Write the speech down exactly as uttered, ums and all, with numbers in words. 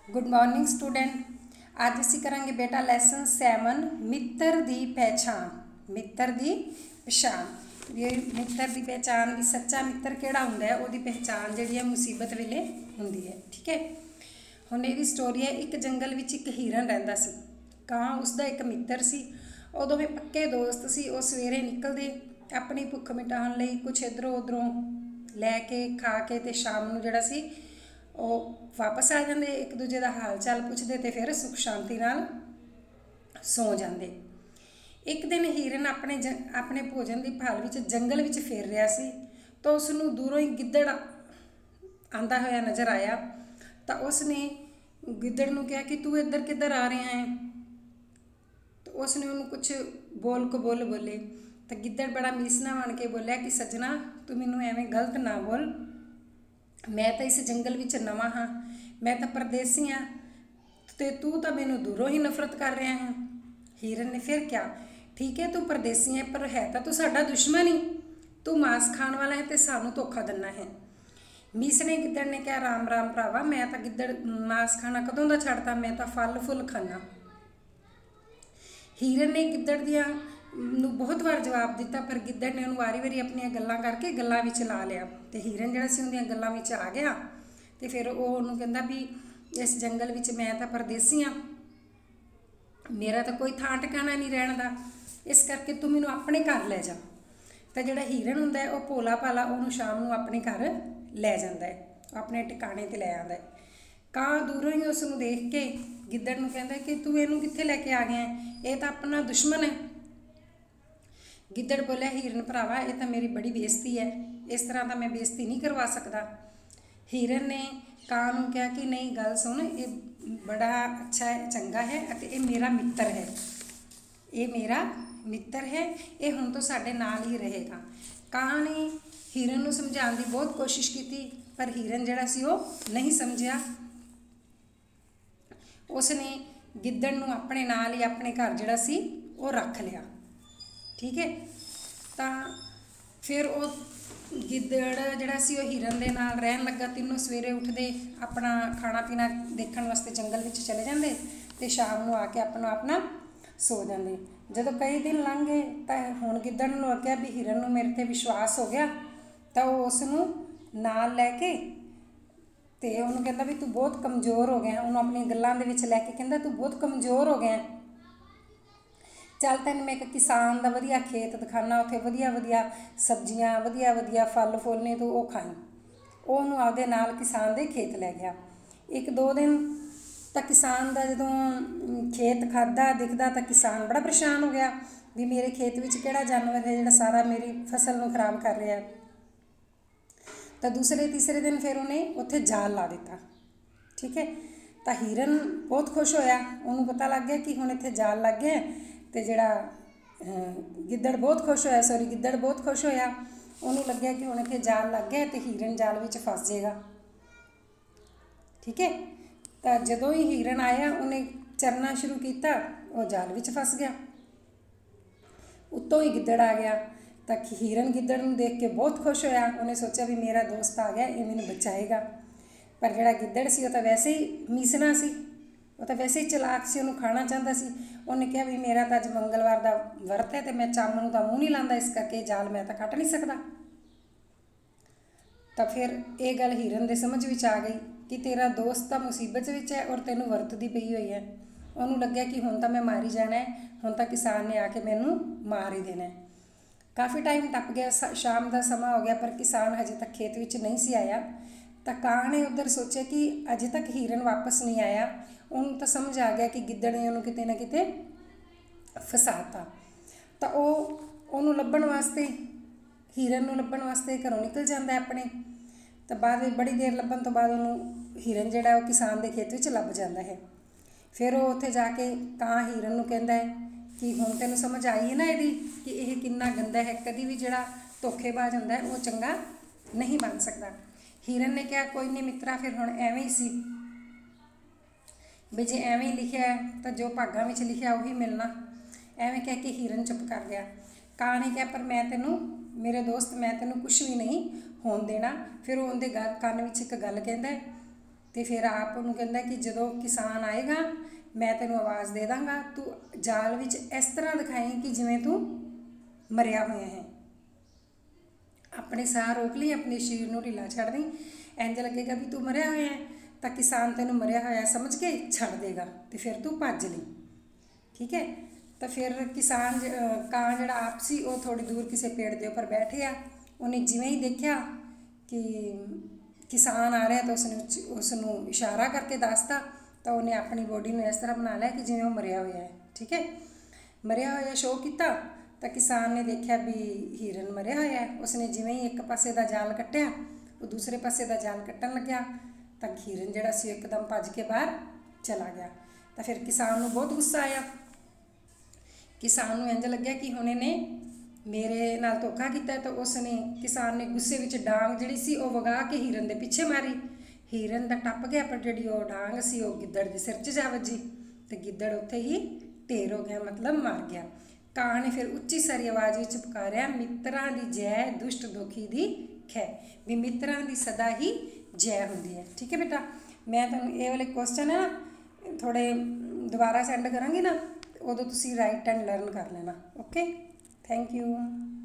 Good morning student. अज असी करांगे बेटा लैसन सैवन मित्र दी पहचान। मित्र दी पछाण। ये मित्र दी पहचान भी सच्चा मित्र किहड़ा हुंदा है उहदी पहचान जिहड़ी है मुसीबत वेले हुंदी है। ठीक है, हुण इहदी स्टोरी है। एक जंगल विच एक हिरन रहिंदा सी। कां उसदा एक मित्र सी। ਉਹ ਦੋਵੇਂ पक्के दोस्त सी। ਉਹ सवेरे निकलदे अपनी भुख मिटाउण लई कुछ इधरों उधरों लैके खा के ते शाम नूं जिहड़ा सी ਉਹ वापस आ जाते, एक दूजे का हाल चाल पुछते तो फिर सुख शांति नाल सो जाते। एक दिन हिरन अपने ज अपने भोजन की भाल विच जंगल विच फिर रहा सी तो उसनूं दूरों ही गिद्दड़ आंदा होया नज़र आया। तो उसने गिद्दड़ नूं कहा कि तू इधर किधर आ रहा है। तो उसने उन्होंने कुछ बोल कबोल बोले। तो गिद्दड़ बड़ा मीसना बन के बोलिया कि सज्जना तू मैनूं एवें गलत ना बोल, मैं तो इस जंगल विच नवां हाँ, मैं तो परदेसी हाँ ते तू तो मैनू दूरों ही नफरत कर रहा है। हिरन ने फिर क्या, ठीक है तू परदेसी है पर है तो तू साडा दुश्मन ही, तू मांस खाण वाला है तो सानू धोखा दिना है। मीस ने गिद्दड़ ने कहा राम राम भरावा, मैं तो गिद्दड़ मांस खाना कदों दा छड्डता, मैं तो फल फुल खाना। हिरन ने गिद्दड़ दियां ਨੂੰ बहुत बार जवाब दिता पर गिद्दड़ ने उन्होंने वारी वारी अपन गल्लां करके गल्लां विच ला लिया। तो हिरन जिहड़ा सी उहदियां गल्लां विच आ गया तो फिर वो उन्होंने कहंदा भी इस जंगल विच मैं तो परदेसी हाँ, मेरा तो कोई थां ठिकाना नहीं रहण दा, इस करके तू मैनूं अपने घर लै जा। तो जिहड़ा हिरन हुंदा है वो भोला भाला उहनूं शाम नूं अपने घर लै जांदा है, अपने ठिकाने ते लै आंदा है। कां दूरों ही उसनूं देख के गिद्दड़ नूं कहंदा कि तू इहनूं कित्थे लैके आ गया है, ये तो अपना दुश्मन है। गिद्दड़ बोलिया हिरन भरावा ये तो मेरी बड़ी बेइज्जती है, इस तरह का मैं बेइज्जती नहीं करवा सकता। हिरन ने कां नूं कहा कि नहीं गल सुन, ये बड़ा अच्छा है, चंगा है, ये मेरा मित्र है, ये मेरा मित्र है, ये हुण तो साडे नाल ही रहेगा। कां ने हिरन नूं समझाउण दी बहुत कोशिश की पर हिरन जिहड़ा सी वो नहीं समझिया। उसने गिद्दड़ नूं अपने नाल ही अपने घर जिहड़ा सी वो रख लिया। ठीक है, तो फिर वो गिद्दड़ जिहड़ा सी वो हिरन दे नाल रहन लगा। तीनों सवेरे उठते अपना खाना पीना देखण वास्ते जंगल विच चले जांदे ते शाम नूं आके अपना अपना सो जांदे। जदों कई दिन लंघ गए तो हुण गिद्दड़ नूं लग्गिया भी हिरन नूं मेरे ते विश्वास हो गया, तो वो उसनूं नाल लैके ते उहनूं कहंदा भी तू बहुत कमज़ोर हो गया। उहनूं अपनी गल्लां दे विच लैके कहंदा तू बहुत कमज़ोर हो गया, चल तैन मैं एक किसान का वधिया खेत दिखाना, उत्थे वधिया वधिया सब्जियां वधिया वधिया फल फुल ने, तू वो खाई। उहनूं आपदे नाल किसान दे खेत लै गया। एक दो दिन तो किसान का जदों खेत खादा दिखदा तो किसान बड़ा परेशान हो गया भी मेरे खेत विच किहड़ा जानवर है जिहड़ा सारा मेरी फसल नूं खराब कर रहा है। तो दूसरे तीसरे दिन फिर उन्हें उत्थे जाल ला दिता। ठीक है, तो हिरन बहुत खुश होया, उन्होंने पता लग गया कि हुण इत्थे जाल लग गया। तो जिहड़ा गिद्दड़ बहुत खुश होया, सॉरी गिद्दड़ बहुत खुश होया, उन्होंने लग्या कि हुण इत्थे जाल लग गया तो हिरन जाल विच फस जाएगा। ठीक है, तो जदों ही हिरन आया उन्हें चरना शुरू किया, वो जाल विच फस गया। उत्तों ही गिद्दड़ आ गया तो हिरन गिद्दड़ नूं देख के बहुत खुश होया, उन्हें सोचा भी मेरा दोस्त आ गया, ये मैनूं बचाएगा। पर जिहड़ा गिद्दड़ सी वो तो वैसे ही मीसना सी, वो तो वैसे ही चलाक से उन्होंने खाना चाहता सी। उन्हें कहा भी मेरा तो अज मंगलवार का वर्त है तो मैं चम नूं तां मूँह नहीं लांदा, इस करके जाल मैं तो कट नहीं सकता। तो फिर ये गल हिरन दे समझ विच आ गई कि तेरा दोस्त तो मुसीबत विच है और तैनूं वरतदी पई हुई है। उन्होंने लग्या कि हुण तां मैं मारी जाना है, हुण तां किसान ने आके मैनूं मार ही देना है। काफ़ी टाइम टप गया, शाम का समा हो गया पर किसान हजे तक खेत विच नहीं सी आया। तो कां ने उधर सोचा कि अजे तक हिरन वापस नहीं आया। उन्होंने तो समझ आ गया कि गिद्दड़ ने उन्होंने किते ना किते फसाता। तो वो उन्होंने लभण वास्ते हिरन नूं लभण वास्ते घरों निकल जाता है अपने। तो बाद में बड़ी देर लभण तो बाद उन्होंने हिरन जिहड़ा वो किसान के खेत विच लभ जाता है। फिर वो उत्थे जाके कां हिरन नूं कहंदा है कि हुण तैनूं समझ आई है ना इहदी कि यह कितना गंदा है, कभी भी जिहड़ा धोखेबाज हुंदा है वो चंगा नहीं बन सकता। हिरन ने कहा कोई नहीं मित्रा, फिर हुण एवें ही सी भी जे एवें ही लिखिया है तो जो भागां विच लिखिया उही मिलना। एवें कह के हिरन चुप कर गया। कां ने कहा पर मैं तैनूं मेरे दोस्त मैं तैनूं कुछ भी नहीं होण देना। फिर वो उहदे गल कन विच एक गल कहंदा है तो फिर आप उन्होंने कहता कि जो किसान आएगा मैं तेन आवाज़ दे दाँगा, तू जाल विच इस तरह दिखाई कि जिवें तू मरिया होया है। अपने साह रोक ली, अपने शरीर को ढीला छड़ दी, इंज लगेगा भी तू मरिया होया है, तो किसान तेन मरिया होया समझ के छड़ देगा, तो फिर तू भज ली। ठीक है, तो फिर किसान कां जिहड़ा आप सी वो थोड़ी दूर किसी पेड़ के उपर बैठ गया। उन्हें जिवें ही देखा कि किसान आ रहा तो उसने उसनों इशारा करके दसता, तो उन्हें अपनी बॉडी में इस तरह बना लिया कि जिवें वो मरिया होया है। ठीक है, मरिया होया शो किया, तो किसान ने देखा भी हिरन मरिया होया है। उसने जिवें ही एक पासे का जाल कट्टिया, वो दूसरे पासे का जाल कट्टन लग्या, तो हिरन जिहड़ा सी एकदम भज के बाहर चला गया। तो फिर किसान नूं बहुत गुस्सा आया। किसान नूं इंज लग्या कि हुण इहने मेरे नाल धोखा किया, तो उसने किसान ने गुस्से विच डांग जिहड़ी सी वो वगा के हिरन दे पिछे मारी। हिरन दा टप गया, पर जिहड़ी वो डांग सी वो गिद्दड़ दे सिर च जा वजी, तो गिद्दड़ उत्थे ही ढेर हो गया, मतलब मर गया। कां ने फिर उच्ची सारी आवाज़ विच पुकारिया, मित्रां दी जय दुष्ट दुखी दी खै, भी मित्रां दी सदा ही जय हुंदी है। ठीक है बेटा, मैं तुहानूं ये वाले क्वेश्चन है ना थोड़े दोबारा सेंड करांगी ना, उदों तुसीं राइट एंड लर्न कर लेना। Okay, thank you.